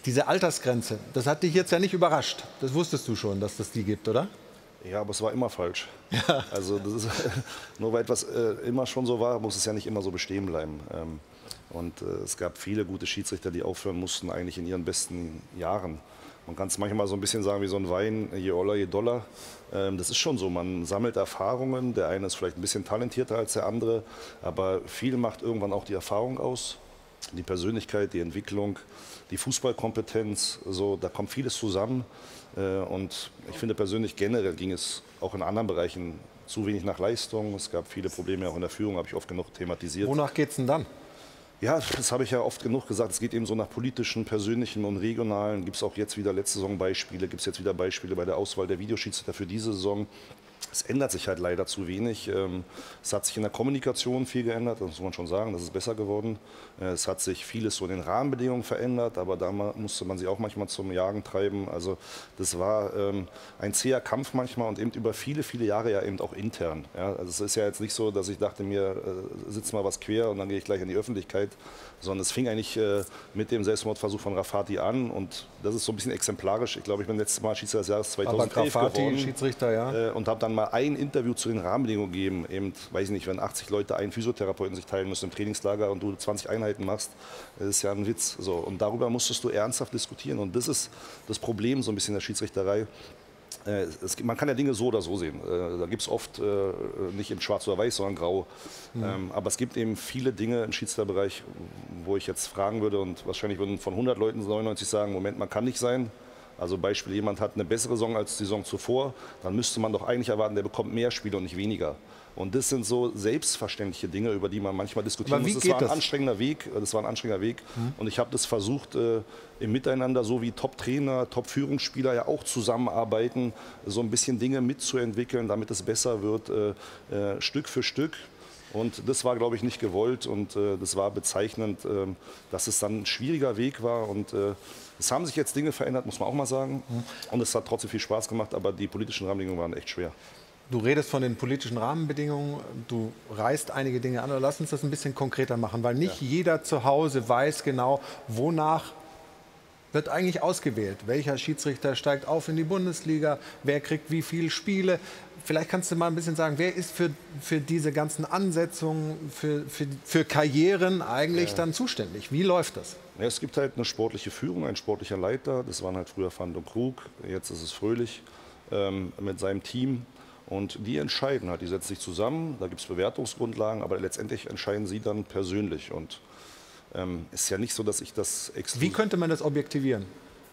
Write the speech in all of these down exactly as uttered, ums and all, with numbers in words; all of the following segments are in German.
Diese Altersgrenze, das hat dich jetzt ja nicht überrascht. Das wusstest du schon, dass das die gibt, oder? Ja, aber es war immer falsch. Ja. Also das ist, nur weil etwas äh, immer schon so war, muss es ja nicht immer so bestehen bleiben. Ähm, und äh, es gab viele gute Schiedsrichter, die aufhören mussten, eigentlich in ihren besten Jahren. Man kann es manchmal so ein bisschen sagen wie so ein Wein, je oller, je doller. Ähm, das ist schon so, man sammelt Erfahrungen. Der eine ist vielleicht ein bisschen talentierter als der andere, aber viel macht irgendwann auch die Erfahrung aus. Die Persönlichkeit, die Entwicklung, die Fußballkompetenz, so, da kommt vieles zusammen. Und ich finde persönlich generell ging es auch in anderen Bereichen zu wenig nach Leistung. Es gab viele Probleme auch in der Führung, habe ich oft genug thematisiert. Wonach geht es denn dann? Ja, das habe ich ja oft genug gesagt. Es geht eben so nach politischen, persönlichen und regionalen. Gibt es auch jetzt wieder letzte Saison Beispiele, gibt es jetzt wieder Beispiele bei der Auswahl der Videoschiedsrichter für diese Saison. Es ändert sich halt leider zu wenig. Es hat sich in der Kommunikation viel geändert, das muss man schon sagen, das ist besser geworden. Es hat sich vieles so in den Rahmenbedingungen verändert, aber da musste man sie auch manchmal zum Jagen treiben. Also das war ein zäher Kampf manchmal und eben über viele, viele Jahre ja eben auch intern. Ja, also es ist ja jetzt nicht so, dass ich dachte mir, sitzt mal was quer und dann gehe ich gleich in die Öffentlichkeit, sondern es fing eigentlich mit dem Selbstmordversuch von Rafati an und das ist so ein bisschen exemplarisch. Ich glaube, ich bin letztes Mal Schiedsrichter des Jahres zweitausendelf Rafati, geworden, Schiedsrichter, ja. Und habe dann mal ein Interview zu den Rahmenbedingungen gegeben. Eben, weiß ich nicht, wenn achtzig Leute einen Physiotherapeuten sich teilen müssen im Trainingslager und du zwanzig Einheiten machst, das ist ja ein Witz. So. Und darüber musstest du ernsthaft diskutieren. Und das ist das Problem so ein bisschen der Schiedsrichterei. Äh, es, man kann ja Dinge so oder so sehen. Äh, da gibt es oft äh, nicht in schwarz oder weiß, sondern grau. Mhm. Ähm, aber es gibt eben viele Dinge im Schiedsrichterbereich, wo ich jetzt fragen würde und wahrscheinlich würden von hundert Leuten neunundneunzig sagen, Moment, man kann nicht sein. Also Beispiel, jemand hat eine bessere Saison als die Saison zuvor, dann müsste man doch eigentlich erwarten, der bekommt mehr Spiele und nicht weniger. Und das sind so selbstverständliche Dinge, über die man manchmal diskutieren muss. Das war ein anstrengender Weg, das war ein anstrengender Weg. Mhm. Und ich habe das versucht, äh, im Miteinander, so wie Top-Trainer, Top-Führungsspieler ja auch zusammenarbeiten, so ein bisschen Dinge mitzuentwickeln, damit es besser wird, äh, äh, Stück für Stück. Und das war, glaube ich, nicht gewollt und äh, das war bezeichnend, äh, dass es dann ein schwieriger Weg war. Und äh, es haben sich jetzt Dinge verändert, muss man auch mal sagen. Mhm. Und es hat trotzdem viel Spaß gemacht, aber die politischen Rahmenbedingungen waren echt schwer. Du redest von den politischen Rahmenbedingungen, du reißt einige Dinge an. Lass uns das ein bisschen konkreter machen, weil nicht ja. jeder zu Hause weiß genau, wonach wird eigentlich ausgewählt. Welcher Schiedsrichter steigt auf in die Bundesliga, wer kriegt wie viele Spiele. Vielleicht kannst du mal ein bisschen sagen, wer ist für, für diese ganzen Ansetzungen, für, für, für Karrieren eigentlich ja. dann zuständig? Wie läuft das? Ja, es gibt halt eine sportliche Führung, ein sportlicher Leiter. Das waren halt früher Van der Krug, jetzt ist es Fröhlich ähm, mit seinem Team. Und die entscheiden halt, die setzen sich zusammen, da gibt es Bewertungsgrundlagen, aber letztendlich entscheiden sie dann persönlich. Und ähm, ist ja nicht so, dass ich das Wie könnte man das objektivieren?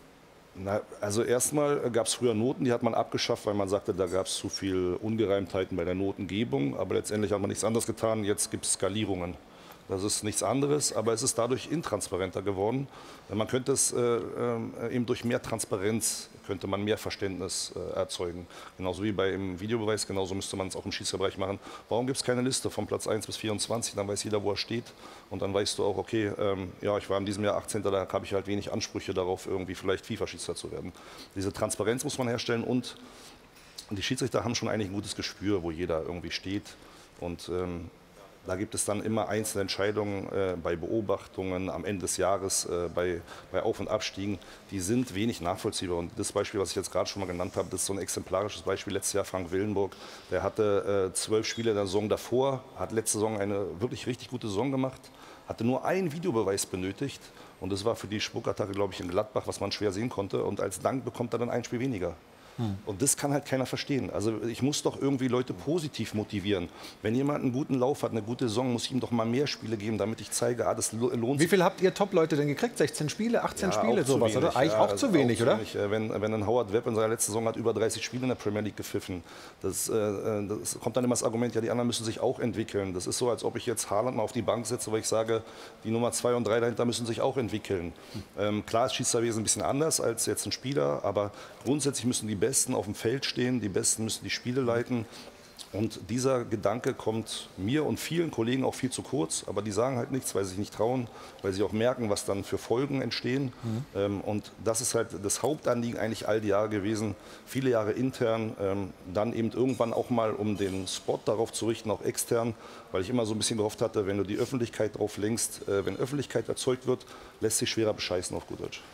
Na, also erstmal gab es früher Noten, die hat man abgeschafft, weil man sagte, da gab es zu viel Ungereimtheiten bei der Notengebung. Aber letztendlich hat man nichts anderes getan, jetzt gibt es Skalierungen. Das ist nichts anderes, aber es ist dadurch intransparenter geworden. Man könnte es äh, äh, eben durch mehr Transparenz, könnte man mehr Verständnis äh, erzeugen. Genauso wie beim Videobeweis, genauso müsste man es auch im Schiedsrichterbereich machen. Warum gibt es keine Liste von Platz eins bis vierundzwanzig? Dann weiß jeder, wo er steht. Und dann weißt du auch, okay, ähm, ja, ich war in diesem Jahr achtzehnter Da habe ich halt wenig Ansprüche darauf, irgendwie vielleicht FIFA-Schiedsrichter zu werden. Diese Transparenz muss man herstellen und die Schiedsrichter haben schon eigentlich ein gutes Gespür, wo jeder irgendwie steht. Und ähm, da gibt es dann immer einzelne Entscheidungen äh, bei Beobachtungen am Ende des Jahres, äh, bei, bei Auf- und Abstiegen, die sind wenig nachvollziehbar. Und das Beispiel, was ich jetzt gerade schon mal genannt habe, das ist so ein exemplarisches Beispiel. Letztes Jahr Frank Willenburg, der hatte äh, zwölf Spiele in der Saison davor, hat letzte Saison eine wirklich richtig gute Saison gemacht, hatte nur einen Videobeweis benötigt. Und das war für die Spuckattacke, glaube ich, in Gladbach, was man schwer sehen konnte. Und als Dank bekommt er dann ein Spiel weniger. Und das kann halt keiner verstehen. Also ich muss doch irgendwie Leute positiv motivieren. Wenn jemand einen guten Lauf hat, eine gute Saison, muss ich ihm doch mal mehr Spiele geben, damit ich zeige, ah, das lohnt sich. Wie viel habt ihr Top-Leute denn gekriegt? sechzehn Spiele, achtzehn ja, Spiele, sowas, oder? Eigentlich ja, auch zu wenig, auch zu oder? Wenig. Wenn, wenn ein Howard Webb in seiner letzten Saison hat über dreißig Spiele in der Premier League gepfiffen, das, äh, das kommt dann immer das Argument, ja, die anderen müssen sich auch entwickeln. Das ist so, als ob ich jetzt Haaland mal auf die Bank setze, weil ich sage, die Nummer zwei und drei dahinter müssen sich auch entwickeln. Ähm, klar ist Schiedsrichterwesen ein bisschen anders als jetzt ein Spieler, aber grundsätzlich müssen die Besten auf dem Feld stehen, die Besten müssen die Spiele leiten. Und dieser Gedanke kommt mir und vielen Kollegen auch viel zu kurz, aber die sagen halt nichts, weil sie sich nicht trauen, weil sie auch merken, was dann für Folgen entstehen. Mhm. Ähm, und das ist halt das Hauptanliegen eigentlich all die Jahre gewesen, viele Jahre intern, ähm, dann eben irgendwann auch mal, um den Spot darauf zu richten, auch extern, weil ich immer so ein bisschen gehofft hatte, wenn du die Öffentlichkeit drauf lenkst, äh, wenn Öffentlichkeit erzeugt wird, lässt sich schwerer bescheißen auf gut Deutsch.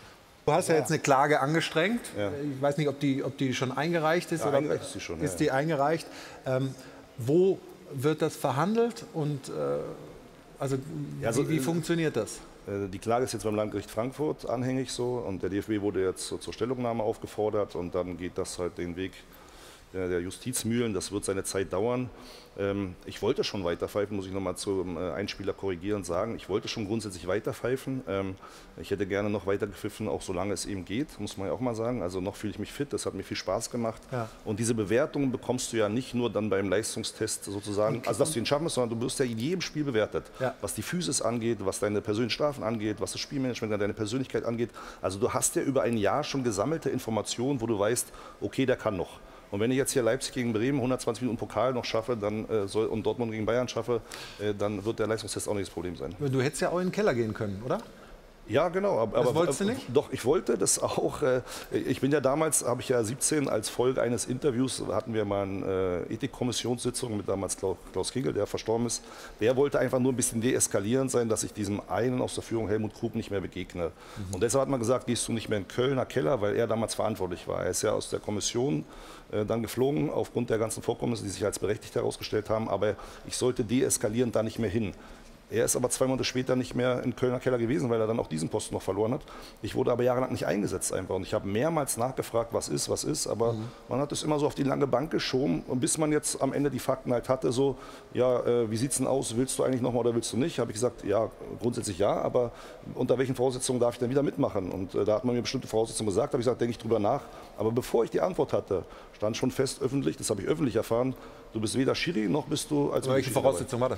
Du hast ja jetzt eine Klage angestrengt. Ja. Ich weiß nicht, ob die, ob die schon eingereicht ist. Ja, oder eingereicht ist die schon, Ist ja, die ja. eingereicht? Ähm, wo wird das verhandelt und äh, also, Ja, also, wie, wie äh, funktioniert das? Die Klage ist jetzt beim Landgericht Frankfurt anhängig so und der D F B wurde jetzt zur Stellungnahme aufgefordert und dann geht das halt den Weg der Justizmühlen, das wird seine Zeit dauern. Ich wollte schon weiterpfeifen, muss ich nochmal zum Einspieler korrigierend sagen. Ich wollte schon grundsätzlich weiterpfeifen. Ich hätte gerne noch weiter gepfiffen, auch solange es eben geht, muss man ja auch mal sagen. Also noch fühle ich mich fit, das hat mir viel Spaß gemacht. Ja. Und diese Bewertung bekommst du ja nicht nur dann beim Leistungstest sozusagen, okay. also dass du ihn schaffen musst, sondern du wirst ja in jedem Spiel bewertet. Ja. Was die Physis angeht, was deine persönlichen Strafen angeht, was das Spielmanagement, deine Persönlichkeit angeht. Also du hast ja über ein Jahr schon gesammelte Informationen, wo du weißt, okay, der kann noch. Und wenn ich jetzt hier Leipzig gegen Bremen hundertzwanzig Minuten Pokal noch schaffe dann, äh, soll, und Dortmund gegen Bayern schaffe, äh, dann wird der Leistungstest auch nicht das Problem sein. Du hättest ja auch in den Keller gehen können, oder? Ja, genau. Aber, das wolltest aber, du nicht? Doch, ich wollte das auch. Äh, ich bin ja damals, habe ich ja siebzehn, als Folge eines Interviews, hatten wir mal eine äh, Ethikkommissionssitzung mit damals Klaus, Klaus Kegel, der verstorben ist. Der wollte einfach nur ein bisschen deeskalierend sein, dass ich diesem einen aus der Führung, Helmut Krug, nicht mehr begegne. Mhm. Und deshalb hat man gesagt, gehst du nicht mehr in Kölner Keller, weil er damals verantwortlich war. Er ist ja aus der Kommission äh, dann geflogen, aufgrund der ganzen Vorkommnisse, die sich als berechtigt herausgestellt haben. Aber ich sollte deeskalierend da nicht mehr hin. Er ist aber zwei Monate später nicht mehr im Kölner Keller gewesen, weil er dann auch diesen Posten noch verloren hat. Ich wurde aber jahrelang nicht eingesetzt einfach. Und ich habe mehrmals nachgefragt, was ist, was ist. Aber mhm. man hat es immer so auf die lange Bank geschoben. Und bis man jetzt am Ende die Fakten halt hatte, so, ja, äh, wie sieht es denn aus? Willst du eigentlich nochmal oder willst du nicht? Habe ich gesagt, ja, grundsätzlich ja. Aber unter welchen Voraussetzungen darf ich denn wieder mitmachen? Und äh, da hat man mir bestimmte Voraussetzungen gesagt. Da habe ich gesagt, denke ich drüber nach. Aber bevor ich die Antwort hatte, stand schon fest öffentlich, das habe ich öffentlich erfahren, du bist weder Schiri, noch bist du als... Welche Voraussetzung war das?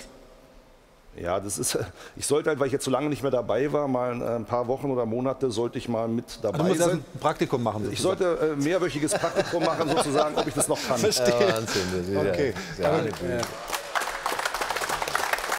Ja, das ist, ich sollte halt, weil ich jetzt so lange nicht mehr dabei war, mal ein paar Wochen oder Monate sollte ich mal mit dabei also du musst sein. Also ein Praktikum machen. Sozusagen. Ich sollte ein mehrwöchiges Praktikum machen, sozusagen, ob ich das noch kann. Verstehe. Ja, Wahnsinn. Das ist okay. ja, ja.